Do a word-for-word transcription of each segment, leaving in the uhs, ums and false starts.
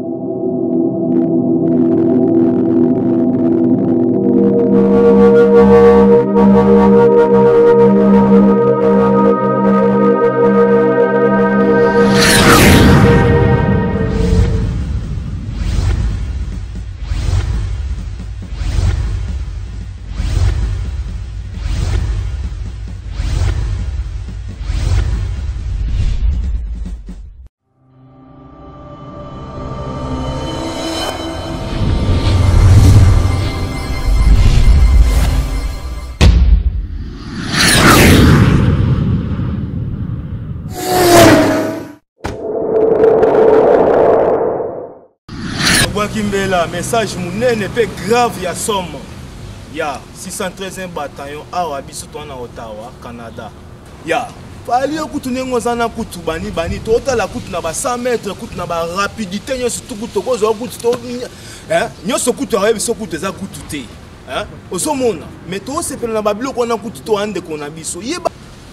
Kimbela, message mounene pe grave ya somme. Ya six cent treize bataillon awa biso to na Ottawa, Canada. Ya fali okutu ngozana kutu bani bani to otala kutu na ba cent mètres kutu na ba rapidité nyo surtout kutu ko zo kutu to hein nyo so kutu awe biso kutu za kutu te. Hein osomona mais to sepela na babilo ko na kutu to ande ko na biso. Yeba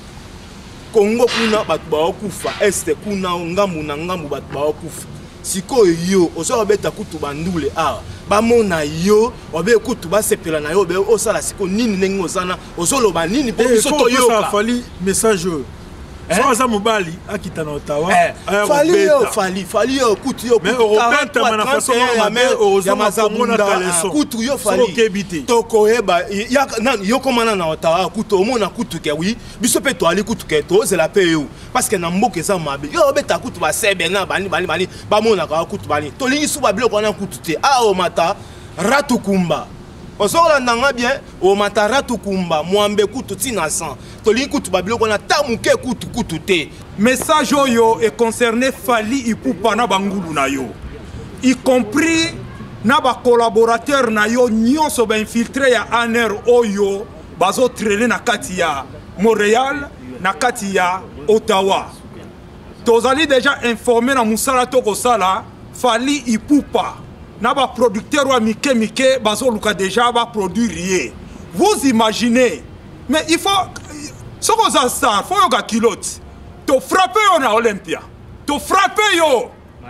Congo kuna batu ba okufa, este kuna ngambu na ngambu batu ba okufa. Siko yo oso obeta kutu bandule a ba mona yo obe kutu ba sepela na yo be osala siko nini nengo sana oso loba nini po biso to yo ka fali message so za mobali akita na Ottawa fali yo fali fali yo kutu yo kutu openta mana façon ya mer ozo mazamona teleso kutu yo fali toko eba ya nan yo komana na Ottawa kutu omona kutu ke wi biso pe to ali kutu ke to c'est la paix yo parce que na mboke za mabe yo obeta kutu ba sebe na bani bani bani ba mona ka kutu bani to lingi suba biloko na kutu te a o mata ratu kumba osola ndanga bien o mata ratu kumba mwambe kutu tina san to lingi kutu ba biloko na tamuke kutu kutu te. Message yo est concerné Fali Ipupa na bangulu na yo, y compris na ba collaborateur na yo nyonso ba infiltré ya aner oyo bazo traîner na kati ya Montréal na kati ya Ottawa. Tozali déjà informé na musala toko sala Fali Ipupa na ba producteur wa mike mike bazo luka déjà ba produire. Vous imaginez, mais il faut ce qu'on a ça, faut yoga kilote. To frapper yo na Olympia. To frapper yo.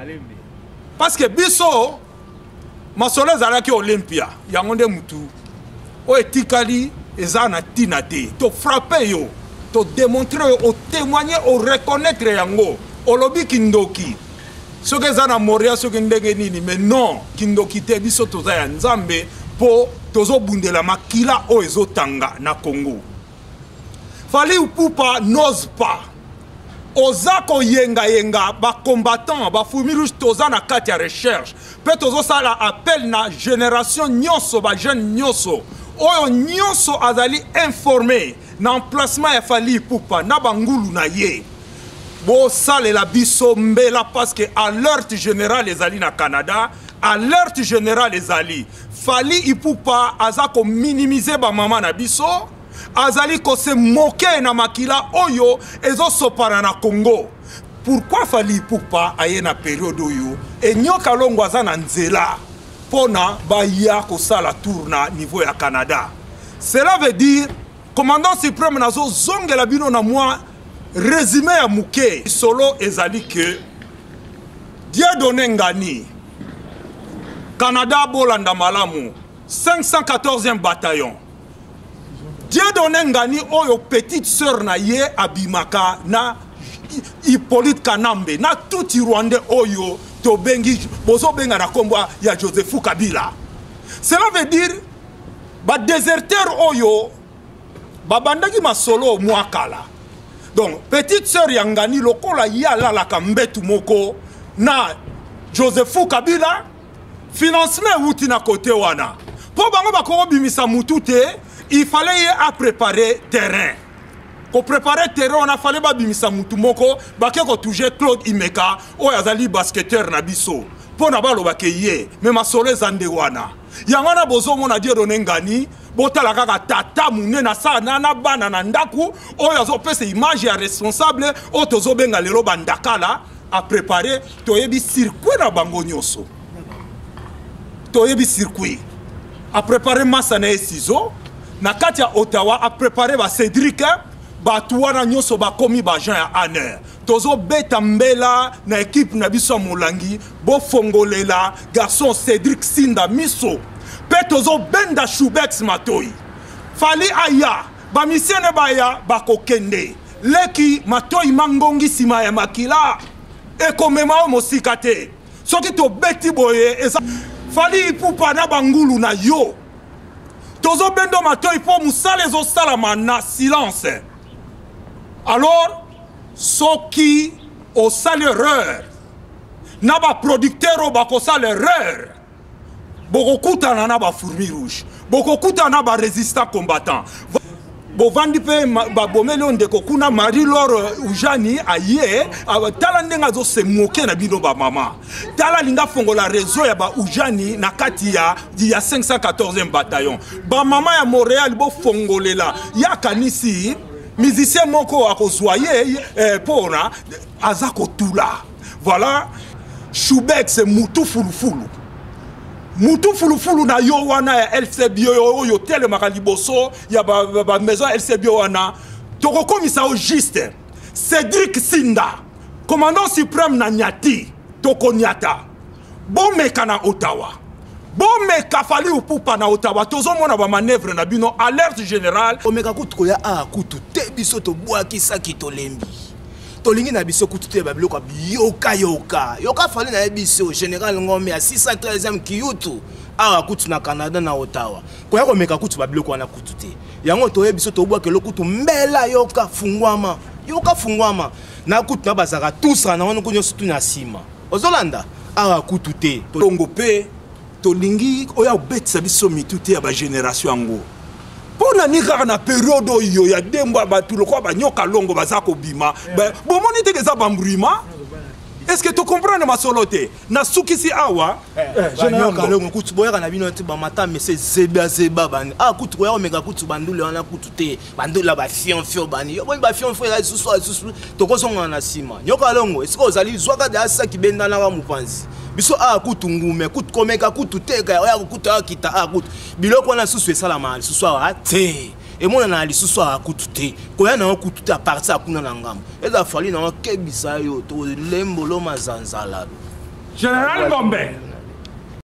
Parce que biso masole zalaki Olympia yangonde mutu. O etikali ezana tina te. To frapper yo. To démontrer, o témoigner, o reconnaître yango. O lobi kindoki. Ce que zana Montréal, ce que ndenge nini, mais non, kindoki te biso toza ya nzambe po tozo bundela makila o ezotanga na Congo. Fali Ipupa n'ose pas. Ozako yenga yenga ba combattant ba fumi rouge toza na kati ya recherche. Pe tozo sala appel na génération nyonso ba jeune nyonso. Oyo nyonso azali informé na emplacement ya Fali Ipupa na bangulu na ye. Bo sale la biso mbela parce que alerte générale ezali na Canada, alerte générale ezali. Fali Ipupa azako minimiser ba mama na biso. Azali ko se moquer na makila oyo ezo sopara na Congo. Pourquoi Fali Ipupa aye na période oyo et nyoka longo aza na nzela pona ba ya ko sala tour na niveau ya Canada. Cela veut dire commandant suprême nazo zongela bino na moi résumé ya muke solo ezali que Dieudonné Ngani Canada bolanda malamu cinq cent quatorzième bataillon. Dieudonné Ngani oyo petite sœur na ye abimaka na Hippolyte Kanambe na tout Rwanda oyo to bengi bozo benga na kombo ya Joseph Kabila. Cela veut dire ba déserteur oyo babandaki masolo mwakala. Donc petite sœur ya Ngani lokola ya la la kambetu moko na Joseph Kabila financement wuti na côté wana. Po bango bako bimisa mutute. Il fallait à préparer terrain. Pour préparer terrain, on a fallu babimisa mutu moko, baké ko toucher Claude Imeka, o yazali basketteur na biso. Po na balo bakeye, mais ma sole zande wana. Yangana bozo mona Dieudonné Ngani, botala kaka tata mune na sa na bana na ndaku, o yazo pese image ya responsable, o tozo benga lelo bandakala a préparer toyebi circuit na bango nyoso. Toyebi circuit. A préparer massa na ciseaux. Na kati ya Ottawa a préparé ba Cédric ba tuwana nyoso ba komi ba Jean ya Aner tozo beta mbela na équipe na biso molangi bo fongolela garçon Cédric Sinda miso pe tozo benda Shubex Matoi fali aya ba misiene baya bakokende leki Matoi mangongi sima ya makila ekomema mosikate soki to beti boye eza fali ipupa na bangulu na yo tozo bendo Matoi po musale zo salama na silence. Alors soki au sale erreur na ba producteur bako sale erreur boko kutana na ba fourmi rouge boko kutana ba résistant combattant bo vandi pe ba bomelo ndeko kuna Marie-Laure Ujani aye tala ndenga zo se moke na bino ba mama tala linga fongola réseau ya ba Ujani na kati ya ya cinq cent quatorzième bataillon ba mama ya Montréal bo fongolela ya kanisi musicien moko akozwaye eh, pona azako tula voilà Shubex mutu fulufulu mutu fulufulu na yo wana ya L C B yo yo tele makaliboso ya ba, ba, ba maison L C B wana toko komisa au juste Cédric Sinda commandant suprême na Nyati toko Nyata bon meka na Ottawa bon meka fali upupa na Ottawa tozo mona ba manœuvre na bino alerte générale omeka kutu ya a kutu te biso to boaki saki to lembi tolingi na biso kutu te ba biloko yoka yoka yoka fali na biso général Ngome ya six cent treizième kiyutu a kutu na Canada na Ottawa ko ya komeka kutu ba biloko na kutu te yango to biso to boaki lo kutu mbela yoka fungwama yoka fungwama na kutu na bazaka tous na wana kunyo sutu na sima ozolanda a kutu te tongo pe tolingi oya obetisa biso mitu te ya ba génération yango pona ni kaka na période oyo ya demba batu lokwa banyoka longo bazako bima bomoni te keza bambrima. Est-ce que tu comprends ma solote na sukisi awa général kalongo kutu boya na bino te ba mata monsieur zeba zeba bani ah kutu boya omeka kutu bandule wana kutu te bandula ba fion fion bani yo ba fion fion la susu susu to kozonga na sima nyoka kalongo est-ce que ozali zwaka de asa ki benda na wa mupanzi biso a kutu ngume kutu komeka kutu teka ya kutu akita a kutu biloko na susu esala mal susu a te et mon na lisusu a kutu te ko ya na kutu te a partir akuna na ngam eza fali na kebisa yo to lembolo mazanzala Général Ngombe